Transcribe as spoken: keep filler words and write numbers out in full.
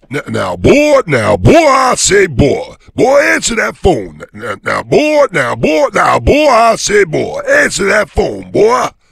Now, now, boy, now, boy, I say, boy, boy, answer that phone. Now, now, boy, now, boy, now, boy, I say, boy, answer that phone, boy.